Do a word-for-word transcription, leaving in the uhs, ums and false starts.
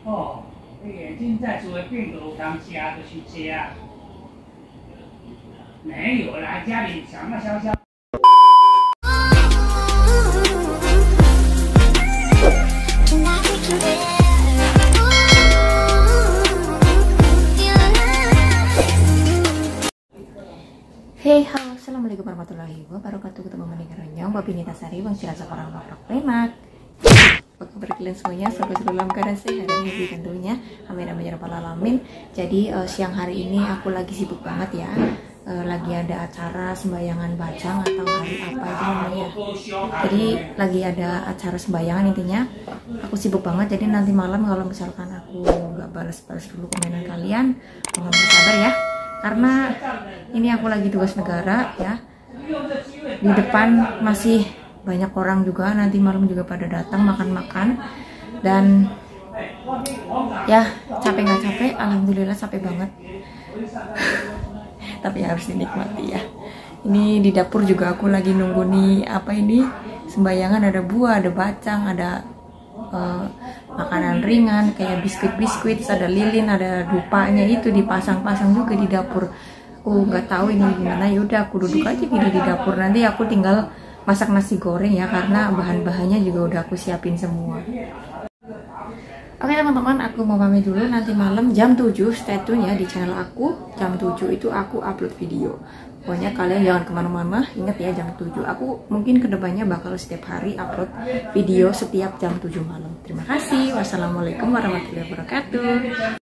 哦，你眼睛在所谓病毒当下就去吃啊？没有啦，家里想个消消。 Hey, halo, assalamualaikum warahmatullahi wabarakatuh. Ketemu dengan Ronyong, Babi Nita Sari, Bang Cirasa Orang Makhluk Lemak. Apa kabar kalian semuanya? Semoga selalu dalam keadaan sehat dan happy tentunya. Amin amin ya rabbal alamin. Jadi uh, siang hari ini aku lagi sibuk banget ya. Uh, lagi ada acara sembayangan bacang atau hari apa itu namanya. Jadi lagi ada acara sembayangan intinya. Aku sibuk banget. Jadi nanti malam kalau misalkan aku nggak balas-balas dulu komenan kalian, mohon bersabar ya. Karena ini aku lagi tugas negara ya. Di depan masih banyak orang juga, nanti malam juga pada datang makan-makan. Dan ya capek nggak capek, alhamdulillah capek banget. Tapi harus dinikmati ya. Ini di dapur juga aku lagi nunggu nih apa ini sembayangan, ada buah, ada bacang, ada uh, makanan ringan kayak biskuit-biskuit, ada lilin, ada dupanya itu dipasang-pasang juga di dapur. Aku nggak tahu ini gimana, yaudah aku duduk aja gini di dapur, nanti aku tinggal masak nasi goreng ya, karena bahan-bahannya juga udah aku siapin semua. Oke teman-teman, aku mau pamit dulu. Nanti malam jam tujuh stay tune ya di channel aku. Jam tujuh itu aku upload video. Pokoknya kalian jangan kemana-mana, ingat ya jam tujuh. Aku mungkin kedepannya bakal setiap hari upload video setiap jam tujuh malam. Terima kasih. Wassalamualaikum warahmatullahi wabarakatuh.